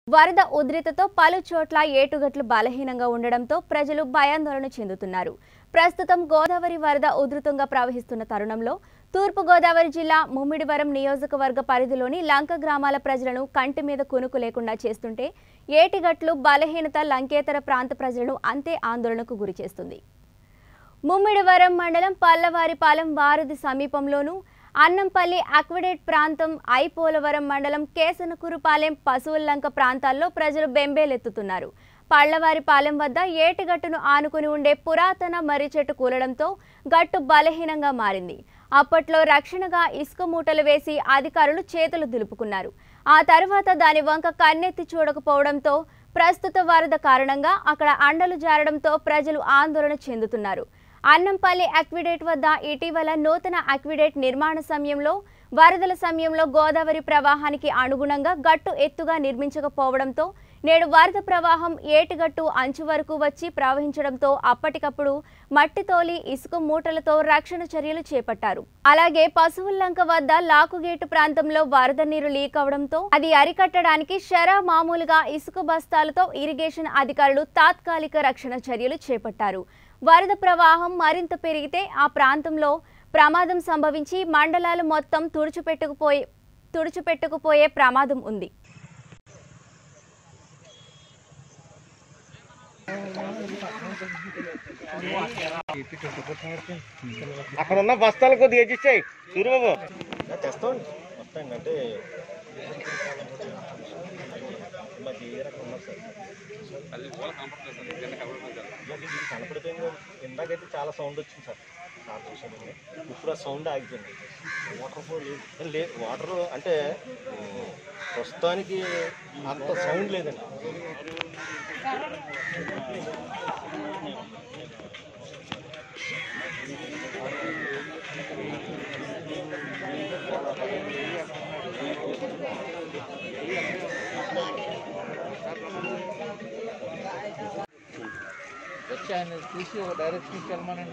వరద ఉధృతితో పలు చోట్ల ఏటుగట్లు బలహీనంగా ఉండడంతో ప్రజలు భయాందోళన చెందుతున్నారు. ప్రస్తుతం గోదావరి వరద ఉధృతంగా ప్రవహిస్తున్న తరుణంలో తూర్పు గోదావరి జిల్లా ముమ్మిడివరం నియోజకవర్గ పరిధిలోని లంక గ్రామాల ప్రజలను కంటి మీద కునుకు లేకుండా చేస్తుంటే ఏటిగట్లు బలహీనత లంకేతర ప్రాంత ప్రజలను అంతే ఆందోళనకు గురిచేస్తుంది. ముమ్మిడివరం మండలం పల్లవారిపాలెం వారధి సమీపంలోనూ అన్నంపల్లి అక్విడేట్ ప్రాంతం ఐపోలవరం మండలం కేసనకురుపాలెం పశువుల్లంక ప్రాంతాల్లో ప్రజలు బెంబేలెత్తుతున్నారు. పల్లవారిపాలెం వద్ద ఏటిగట్టును ఆనుకుని ఉండే పురాతన మర్రి చెట్టు కూలడంతో గట్టు బలహీనంగా మారింది. అప్పట్లో రక్షణగా ఇసుక మూటలు వేసి అధికారులు చేతులు దులుపుకున్నారు. ఆ తర్వాత దాని వంక కన్నెత్తి చూడకపోవడంతో ప్రస్తుత వరద కారణంగా అక్కడ అండలు జారడంతో ప్రజలు ఆందోళన చెందుతున్నారు. అన్నంపల్లి అక్విడేట్ వద్ద ఇటీవల నూతన అక్విడేట్ నిర్మాణ సమయంలో వరదల సమయంలో గోదావరి ప్రవాహానికి అనుగుణంగా గట్టు ఎత్తుగా నిర్మించకపోవడంతో నేడు వరద ప్రవాహం ఏటిగట్టు అంచు వరకు వచ్చి ప్రవహించడంతో అప్పటికప్పుడు మట్టి తోలి ఇసుక మూటలతో రక్షణ చర్యలు చేపట్టారు. అలాగే పశువుల్లంక వద్ద లాకుగేటు ప్రాంతంలో వరద నీరు లీక్ అవడంతో అది అరికట్టడానికి మామూలుగా ఇసుక బస్తాలతో ఇరిగేషన్ అధికారులు తాత్కాలిక రక్షణ చర్యలు చేపట్టారు. వరద ప్రవాహం మరింత పెరిగితే ఆ ప్రాంతంలో ప్రమాదం సంభవించి మండలాలు మొత్తం తుడిచిపెట్టుకుపోయే ప్రమాదం ఉంది. అక్కడ ఉన్న బస్తాలు కొద్దిగా ఎచ్చిచ్చాయి సూర్యబాబు తెస్తాం అంటే కనపడిపోయింది. ఇందాకైతే చాలా సౌండ్ వచ్చింది సార్. ఇప్పుడు ఆ సౌండ్ ఆగిపోయింది. వాటర్ అంటే ప్రస్తుతానికి అంత సౌండ్ లేదండి. వచ్చి ఆయన చూసి ఒక డైరెక్షన్కి వెళ్ళమనండి.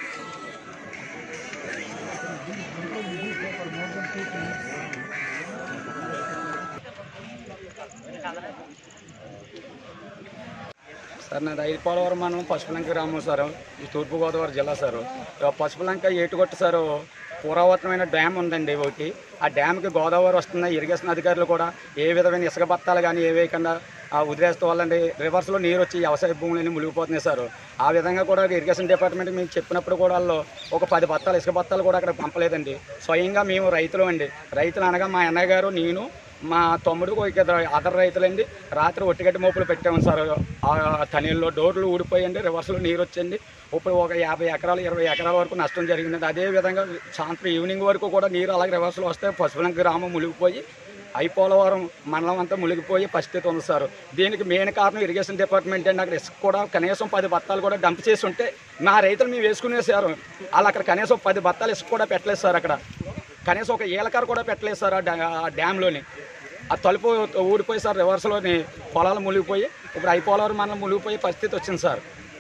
సార్ నాది ఐపోలవరం మండలం పసుపులంక గ్రామం సార్. ఈ తూర్పుగోదావరి జిల్లా సార్. పసుపులంక ఏటుగట్టు సార్ పురాతనమైన డ్యామ్ ఉందండి ఒకటి. ఆ డ్యామ్కి గోదావరి వస్తున్న ఇరిగేషన్ అధికారులు కూడా ఏ విధమైన ఇసుక బత్తాలు కానీ ఏ వేయకుండా వదిలేస్తూ వాళ్ళండి రివర్స్లో నీరు వచ్చి వ్యవసాయ భూములన్నీ మునిగిపోతున్నాయి సార్. ఆ విధంగా కూడా ఇరిగేషన్ డిపార్ట్మెంట్ మేము చెప్పినప్పుడు కూడా వాళ్ళు ఒక 10 బత్తాలు ఇసుక బత్తాలు కూడా అక్కడ పంపలేదండి. స్వయంగా మేము రైతులు అండి. రైతులు అనగా మా అన్నయ్య గారు, నేను, మా తమ్ముడు, అదర్ రైతులండి రాత్రి ఒట్టిగడ్డి మోపులు పెట్టాము సార్. ఆ తనీల్లో డోర్లు ఊడిపోయండి, రివర్స్లో నీరు వచ్చండి. ఇప్పుడు ఒక 50 ఎకరాలు 20 ఎకరాల వరకు నష్టం జరిగింది. అదేవిధంగా సాయంత్రం ఈవినింగ్ వరకు కూడా నీరు అలాగే రివర్స్లో వస్తే పశువులంక గ్రామం మునిగిపోయి ఐపోలవరం మండలం అంతా మునిగిపోయి పరిస్థితి ఉంది సార్. దీనికి మెయిన్ కారణం ఇరిగేషన్ డిపార్ట్మెంట్ అండి. అక్కడ ఇసుక కూడా కనీసం 10 బత్తాలు కూడా డంప్ చేసి ఉంటే మా రైతులు మేము వేసుకునేసారు. వాళ్ళు అక్కడ కనీసం 10 బత్తాలు ఇసుక కూడా పెట్టలేదు సార్. అక్కడ కనీసం ఒక ఏలకార కూడా పెట్టలేదు సార్. ఆ డ్యామ్లోని ఆ తలుపు ఊడిపోయి సార్, రివర్స్లోని పొలాలు మునిగిపోయి ఇప్పుడు ఐపోలవరం మండలం మునిగిపోయే పరిస్థితి వచ్చింది సార్.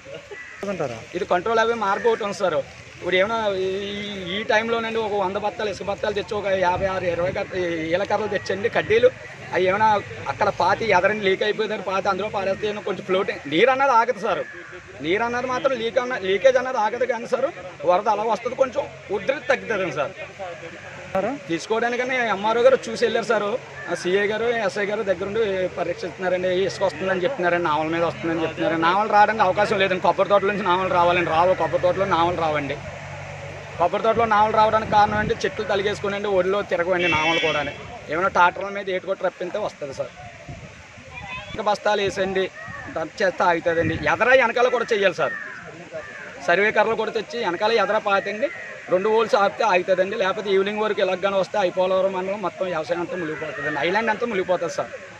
ఇది కంట్రోల్ అయ్యే మార్గం ఒకటి ఉంది సార్. ఇప్పుడు ఏమైనా ఈ టైంలోనండి ఒక 100 బత్తాలు ఇసుక బత్తాలు తెచ్చి ఒక 56-20 ఏలకర్రలు తెచ్చండి కడ్డీలు. అవి ఏమైనా అక్కడ పాతి ఎదరని లీక్ అయిపోయిందని పాతి అందులో పాడేస్తే కొంచెం ఫ్లోటింగ్ నీరు అన్నది ఆగదు సార్. నీరు అన్నది మాత్రం లీకేజ్ అన్నది ఆగదు కానీ సార్ వరద అలా వస్తుంది, కొంచెం ఉధృతి తగ్గుతుంది సార్. తీసుకోవడానికని ఎంఆర్ఓ గారు చూసి వెళ్ళారు సార్. సిఐ గారు, ఎస్ఐ గారు దగ్గరుండి పరీక్షిస్తున్నారండి. ఇసుక వస్తుందని చెప్తున్నారండి, నావల మీద వస్తుందని చెప్తున్నారు. నావలు రావడానికి అవకాశం లేదండి. కొబ్బరి తోటల నుంచి నావలు రావాలండి, కొబ్బరి తోటలో నావలు రావండి. కొబ్బరి తోటలో నావలు రావడానికి కారణం అండి చెట్లు తలిగేసుకునండి, ఒడిలో తిరగవండి నావలు కూడా. ఏమైనా టాటర్ల మీద ఏటుకొట్టి రప్పితే వస్తుంది సార్. ఇంకా బస్తాలు వేసండి డంప్ చేస్తే ఆగుతుందండి. ఎదర వెనకాల కూడా చెయ్యాలి సార్. సర్వే కర్రలు కూడా తెచ్చి వెనకాల ఎదర పాతండి 2 హోల్స్ ఆపితే ఆగుతుందండి. లేకపోతే ఈవినింగ్ వరకు ఇలాగానే వస్తే ఐపోలవరం మండలం మొత్తం వ్యవసాయం అంతా మునిగిపోతుందండి. ఐలాండ్ అంతా మునిగిపోతుంది సార్.